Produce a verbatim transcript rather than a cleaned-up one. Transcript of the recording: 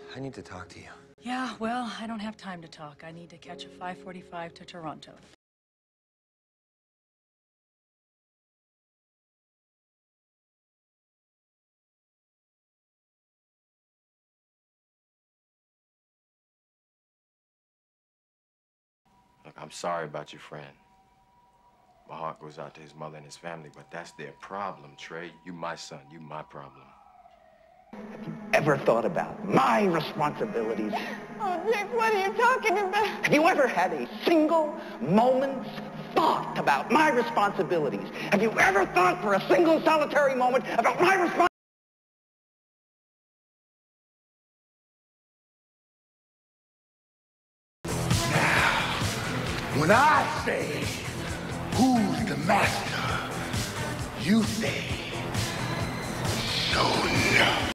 I need to talk to you. Yeah, well, I don't have time to talk. I need to catch a five forty-five to Toronto. Look, I'm sorry about your friend. My heart goes out to his mother and his family, but that's their problem, Trey. You my son, you my problem. Have you ever thought about my responsibilities? Oh, Dick, what are you talking about? Have you ever had a single moment's thought about my responsibilities? Have you ever thought for a single solitary moment about my responsibilities? When I say, who's the master, you say,